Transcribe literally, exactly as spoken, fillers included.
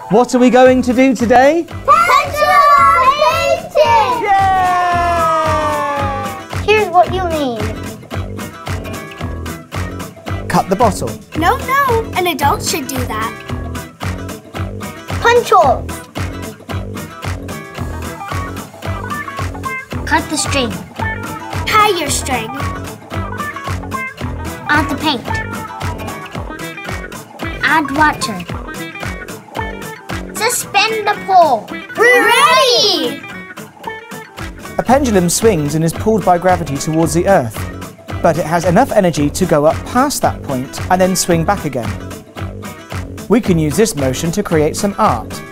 What are we going to do today? Pendulum painting! Yay! Here's what you need. Cut the bottle. No, no, an adult should do that. Punch holes. Cut the string. Tie your string. Add the paint. Add water. Suspend the pole. We're ready! A pendulum swings and is pulled by gravity towards the Earth, but it has enough energy to go up past that point and then swing back again. We can use this motion to create some art.